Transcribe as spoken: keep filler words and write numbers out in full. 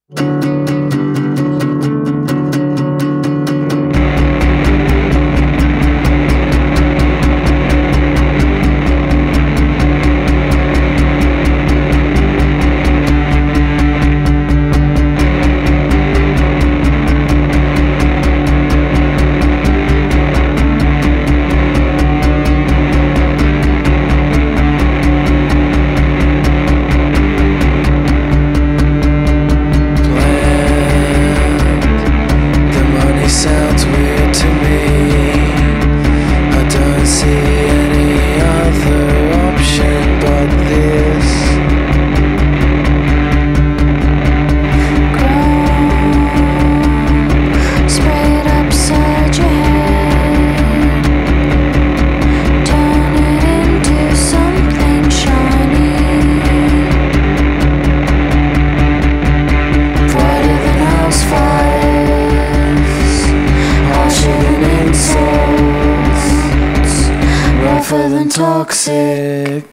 Sounds weird to me. I don't see any other option but this. Ground sprayed upside your head. Turn it into something shiny, brighter than house fires, harsher than insults, rougher than toxic.